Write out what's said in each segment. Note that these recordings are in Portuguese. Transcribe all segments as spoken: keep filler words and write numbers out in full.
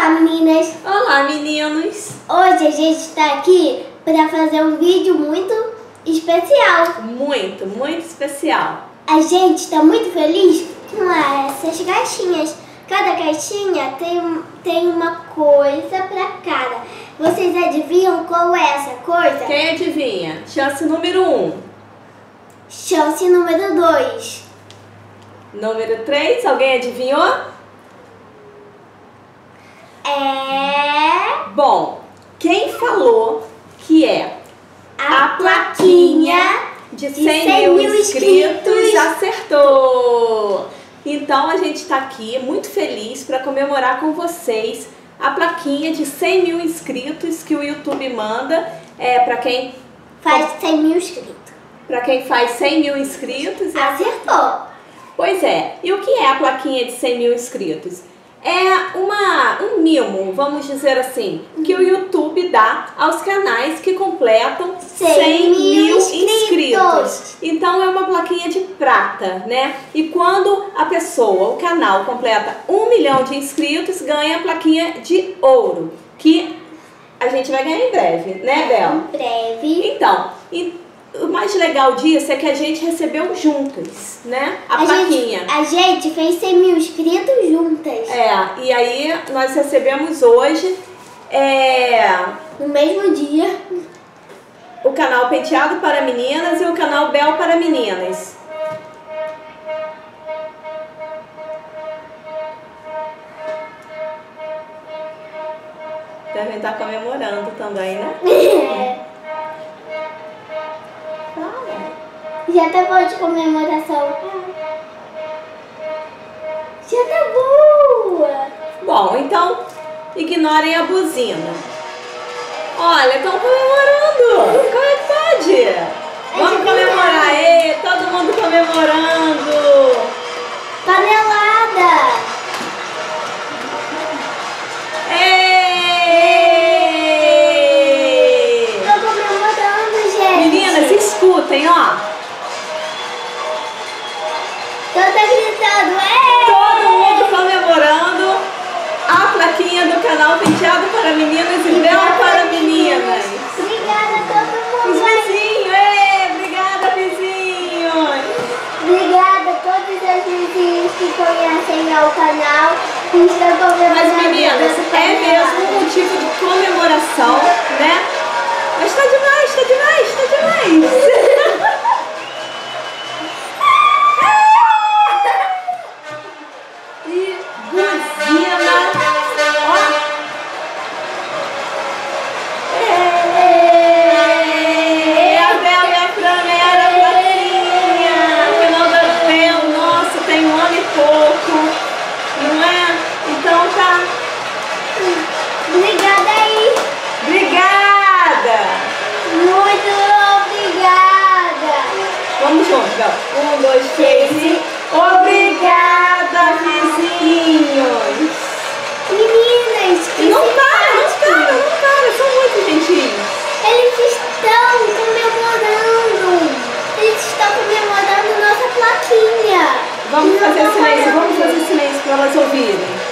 Olá, meninas! Olá, meninos! Hoje a gente está aqui para fazer um vídeo muito especial. Muito, muito especial. A gente está muito feliz com essas caixinhas. Cada caixinha tem, tem uma coisa para cada. Vocês adivinham qual é essa coisa? Quem adivinha? Chance número um. Chance número dois. Número três, alguém adivinhou? É... Bom, quem falou que é a, a plaquinha de cem mil inscritos acertou! Então a gente está aqui muito feliz para comemorar com vocês a plaquinha de cem mil inscritos que o YouTube manda é, para quem faz cem mil inscritos. Para quem faz cem mil inscritos. Acertou! Pois é, e o que é a plaquinha de cem mil inscritos? É uma, um mimo, vamos dizer assim, que o YouTube dá aos canais que completam cem mil inscritos. Então é uma plaquinha de prata, né? E quando a pessoa, o canal, completa um milhão de inscritos, ganha a plaquinha de ouro, que a gente vai ganhar em breve, né, Bel? Em breve. Então, e o mais legal disso é que a gente recebeu juntas, né? A, a plaquinha. Gente, a gente fez cem mil inscritos juntas. É, e aí nós recebemos hoje, é, no mesmo dia, o canal Penteado para Meninas e o canal Bel para Meninas. Devem estar comemorando também, né? É. Já tá bom de comemoração. Já tá boa. Bom, então ignorem a buzina. Olha, estão comemorando. Como é que pode? Vamos comemorar. Ei, todo mundo comemorando. Panelada. Ei! Tô comemorando, gente. Meninas, escutem, ó. Tô gritando, é! Todo mundo comemorando a plaquinha do canal Penteado para Meninas e Bel para Meninas. Obrigada a todo mundo. Vizinho, é, obrigada, vizinhos. Obrigada a todos os vizinhos que conhecem o canal e estão comemorando. Mas, meninas, é mesmo um motivo de comemoração, né? Mas tá demais, tá demais, tá demais. Obrigada aí. Obrigada. Muito obrigada. Vamos juntos, Bel. Um, dois, três e... Obrigada, vizinhos. Meninas, que não para, não para, não para. São muito gentis. Eles estão comemorando. Eles estão comemorando nossa plaquinha. Vamos fazer silêncio, vamos fazer silêncio para elas ouvirem.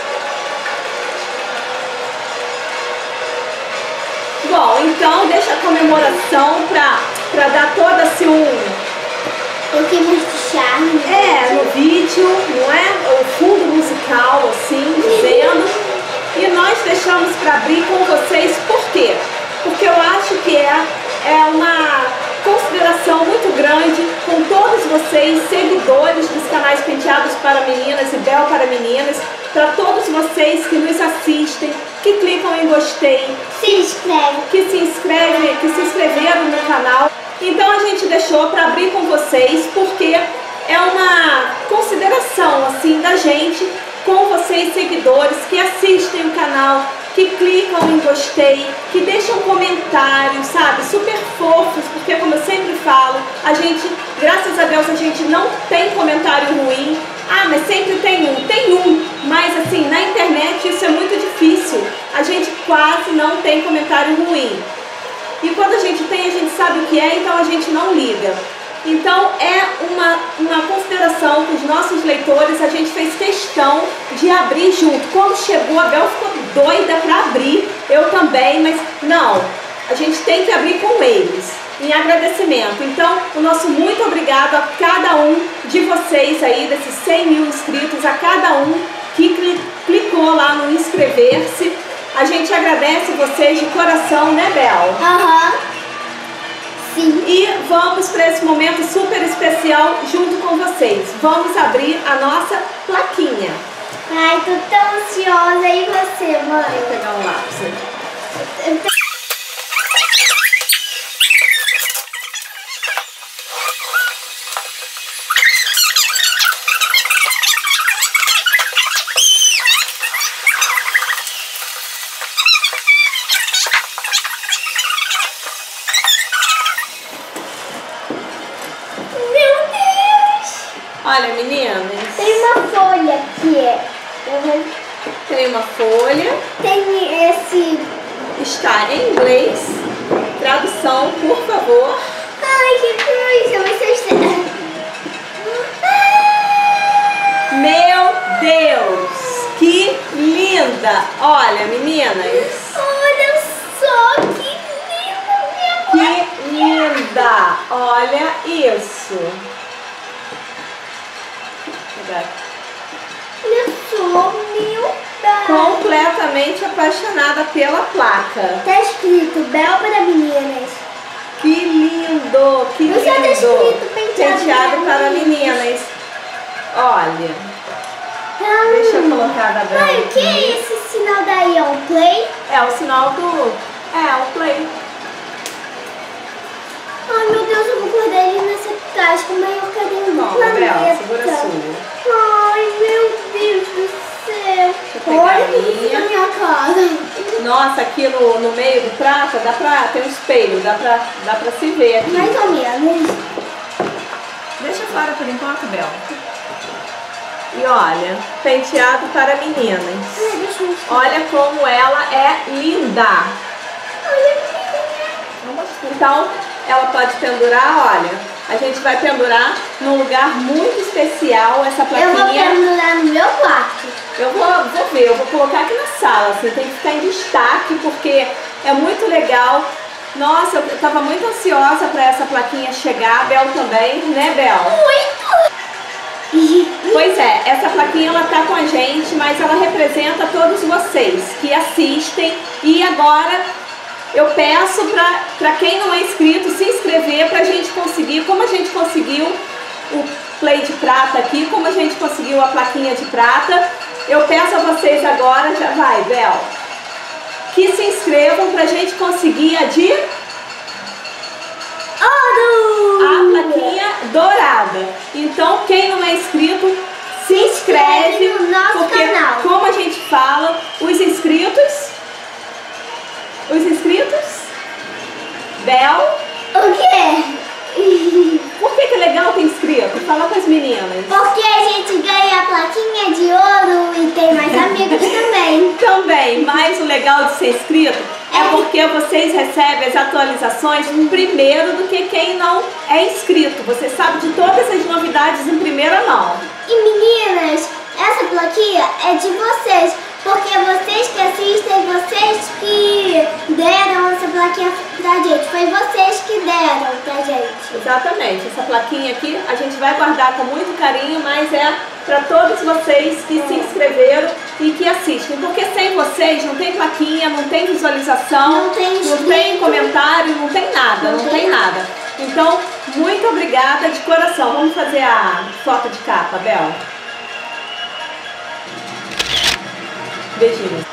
Bom, então deixa a comemoração para dar toda assim um... Um pouquinho de charme. É, no vídeo, não é? O fundo musical, assim, dizendo. E nós deixamos para abrir com vocês, por quê? Porque eu acho que é, é uma consideração muito grande com todos vocês, seguidores dos canais Penteados para Meninas e Bel para Meninas, para todos vocês que nos assistem, que clicam em gostei, se inscreve, que se inscreve, que se inscreveram no canal. Então a gente deixou para abrir com vocês porque é uma consideração assim da gente com vocês seguidores que assistem o canal, que clicam em gostei, que deixam comentários, sabe, super fofos, porque como eu sempre falo, a gente, graças a Deus, a gente não tem comentário ruim. Ah, mas sempre tem um, tem um, mas assim, na internet isso é muito difícil, a gente quase não tem comentário ruim. E quando a gente tem, a gente sabe o que é, então a gente não liga. Então é uma, uma consideração com os nossos leitores, a gente fez questão de abrir junto. Quando chegou, a Bel ficou doida para abrir, eu também, mas não, a gente tem que abrir com eles, em agradecimento. Então, o nosso muito obrigado a cada um de vocês aí, desses cem mil inscritos, a cada um que clicou lá no inscrever-se. A gente agradece vocês de coração, né, Bel? Aham. Sim. E vamos para esse momento super especial junto com vocês. Vamos abrir a nossa plaquinha. Ai, tô tão ansiosa. E você, mãe? Vou pegar um lápis aqui. Olha, meninas. Tem uma folha aqui. Uhum. Tem uma folha. Tem esse... Está em inglês. Tradução, por favor. Ai, que coisa. Vai ser... Meu Deus. Que linda. Olha, meninas. Olha só, que linda, minha mãe. Que linda. Olha isso. Olha só, meu pai. Completamente apaixonada pela placa. Tá escrito Bel para meninas. Que lindo, que No lindo. céu tá escrito penteado, Penteado para para meninas. meninas. Olha, Hum. deixa eu colocar da Bel. Mãe, o que é esse sinal daí? É um play? É o sinal do... É, o play. Ai, meu Deus, eu vou guardar ele nessa caixa com o maior carinho do Toma, planeta. Bel, segura a sua. Ai, meu Deus do céu. eu pegar Olha a tudo isso minha. na minha casa. Nossa, aqui no, no meio do prata, dá pra... Tem um espelho, dá pra, dá pra se ver aqui. Mais ou menos. Deixa fora por enquanto, Bel. E olha, penteado para meninas. Ai, deixa eu mostrar. Olha como ela é linda. Olha, Então, ela pode pendurar, olha, a gente vai pendurar num lugar muito especial essa eu vou plaquinha. pendurar no meu quarto. Eu vou, vou ver, eu vou colocar aqui na sala, assim, tem que ficar em destaque porque é muito legal. Nossa, eu estava muito ansiosa para essa plaquinha chegar, a Bel também, né, Bel? Muito! Pois é, essa plaquinha ela tá com a gente, mas ela representa todos vocês que assistem. E agora eu peço para quem não é inscrito se inscrever para a gente conseguir, como a gente conseguiu o play de prata aqui, como a gente conseguiu a plaquinha de prata. Eu peço a vocês agora, já vai, Bel, que se inscrevam para a gente conseguir a de Ouro! a plaquinha dourada. Então, quem não é inscrito, se inscreve, inscreve no nosso porque, canal. como a gente fala, os inscritos, os inscritos, Bel, O quê? por que que é legal ter inscrito? Fala com as meninas. Porque a gente ganha a plaquinha de ouro e tem mais amigos também. Também, mas o legal de ser inscrito é porque vocês recebem as atualizações primeiro do que quem não é inscrito. Você sabe de todas as novidades em primeira mão. E meninas, essa plaquinha é de vocês, porque vocês que assistem, vocês que deram essa plaquinha pra gente. Foi vocês que deram pra gente. Exatamente, essa plaquinha aqui a gente vai guardar com muito carinho, mas é para todos vocês que se inscreveram e que assistem, porque sem vocês não tem plaquinha, não tem visualização, Não tem não inscrito. tem comentário, não tem nada, não, Não tem tem nada. Então, muito obrigada de coração. Vamos fazer a foto de capa, Bel. Beijinhos.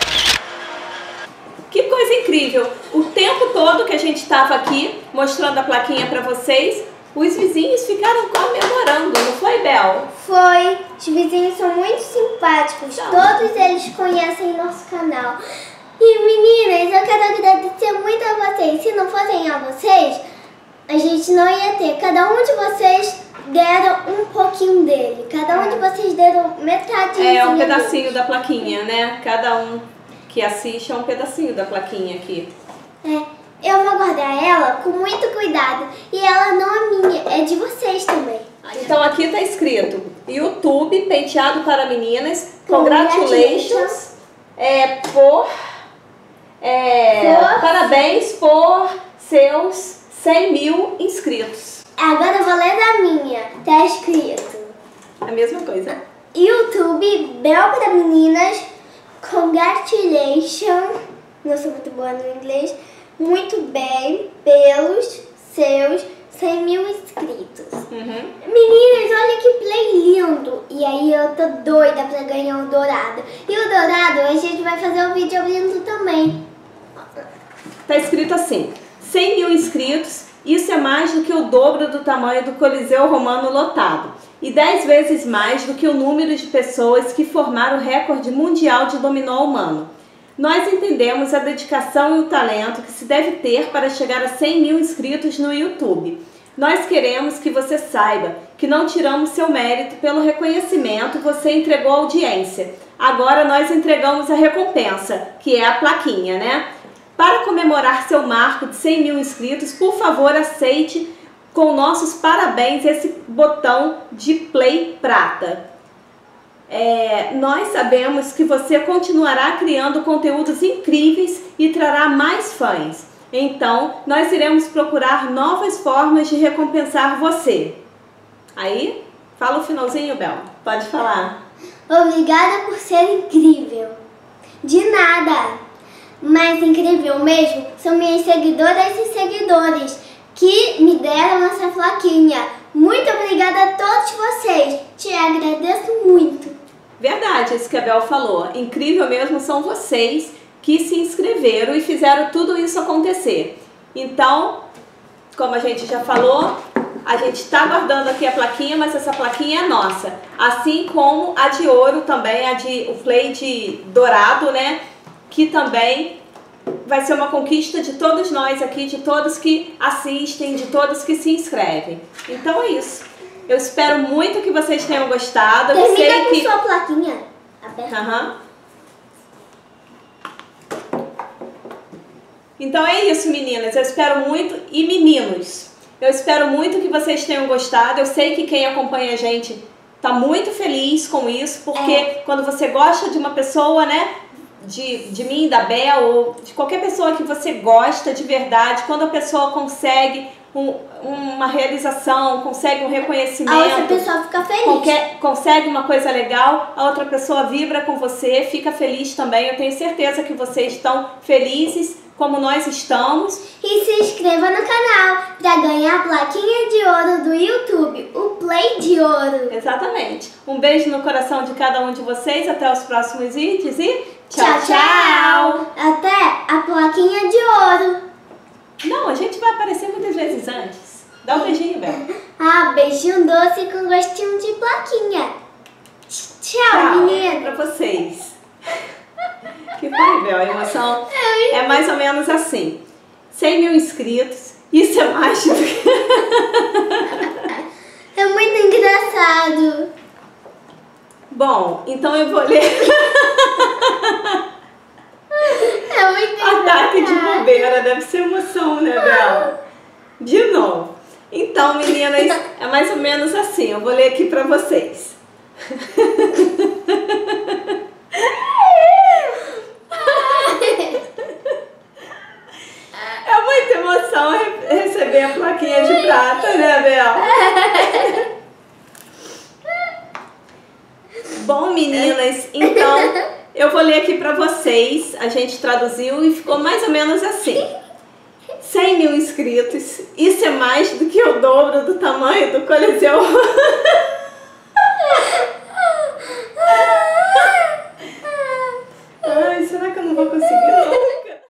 Que coisa incrível! O tempo todo que a gente estava aqui mostrando a plaquinha para vocês, os vizinhos ficaram comemorando, não foi, Bel? Foi. Os vizinhos são muito simpáticos. Então. Todos eles conhecem nosso canal. E meninas, eu quero agradecer muito a vocês. Se não fossem a vocês, a gente não ia ter. Cada um de vocês deram um pouquinho dele. Cada um de vocês deram metade. É um pedacinho da plaquinha, né? Cada um que assiste é um pedacinho da plaquinha aqui. É. eu vou guardar ela com muito cuidado. E ela não é minha, é de vocês também. Então aqui tá escrito YouTube Penteado para Meninas. Congratulations é, por, é, por... Parabéns por seus cem mil inscritos. Agora eu vou ler da minha. Tá escrito a mesma coisa. YouTube Bel para Meninas. Congratulations. Não sou muito boa no inglês. Muito bem pelos seus cem mil inscritos. Uhum. Meninas, olha que play lindo. E aí eu tô doida pra ganhar o dourado. E o dourado a gente vai fazer um vídeo abrindo também. Tá escrito assim, cem mil inscritos, isso é mais do que o dobro do tamanho do Coliseu Romano lotado. E dez vezes mais do que o número de pessoas que formaram o recorde mundial de dominó humano. Nós entendemos a dedicação e o talento que se deve ter para chegar a cem mil inscritos no YouTube. Nós queremos que você saiba que não tiramos seu mérito pelo reconhecimento que você entregou à audiência. Agora nós entregamos a recompensa, que é a plaquinha, né? Para comemorar seu marco de cem mil inscritos, por favor, aceite com nossos parabéns esse botão de play prata. É, nós sabemos que você continuará criando conteúdos incríveis e trará mais fãs. Então, nós iremos procurar novas formas de recompensar você. Aí, fala o finalzinho, Bel. Pode falar. Obrigada por ser incrível. De nada. Mais incrível mesmo são minhas seguidoras e seguidores que me deram essa plaquinha. Muito obrigada a todos vocês. Te agradeço muito. Verdade, isso que a Bel falou. Incrível mesmo são vocês que se inscreveram e fizeram tudo isso acontecer. Então, como a gente já falou, a gente está guardando aqui a plaquinha, mas essa plaquinha é nossa. Assim como a de ouro também, a de, o play de dourado, né? Que também vai ser uma conquista de todos nós aqui, de todos que assistem, de todos que se inscrevem. Então é isso. Eu espero muito que vocês tenham gostado. Eu Termina sei com que... sua plaquinha aberta. Uhum. Então é isso, meninas. Eu espero muito, e meninos, eu espero muito que vocês tenham gostado. Eu sei que quem acompanha a gente tá muito feliz com isso, porque é. quando você gosta de uma pessoa, né, de, de mim, da Bel, ou de qualquer pessoa que você gosta de verdade, quando a pessoa consegue um, uma realização, consegue um reconhecimento, a outra pessoa fica feliz. Qualquer, consegue uma coisa legal, a outra pessoa vibra com você, fica feliz também. Eu tenho certeza que vocês estão felizes como nós estamos. E se inscreva no canal para ganhar a plaquinha de ouro do YouTube, o Play de Ouro. Exatamente. Um beijo no coração de cada um de vocês. Até os próximos vídeos e tchau, tchau, tchau. Até a plaquinha de ouro. Não, a gente vai aparecer muitas vezes antes. Dá um beijinho, Bel. Ah, beijinho doce com gostinho de plaquinha. Tchau, tchau menina. Pra vocês. Que foi, Bel? A emoção é mais ou menos assim. cem mil inscritos, isso é mais do que... É muito engraçado. Bom, então eu vou ler... É muito engraçado. Ataque de bobeira, deve ser emoção, né, Bel? De novo. Então, meninas, é mais ou menos assim. Eu vou ler aqui pra vocês. É muita emoção receber a plaquinha de prata, né, Bel? Bom, meninas, então eu vou ler aqui pra vocês. A gente traduziu e ficou mais ou menos assim. cem mil inscritos, isso é mais do que o dobro do tamanho do Coliseu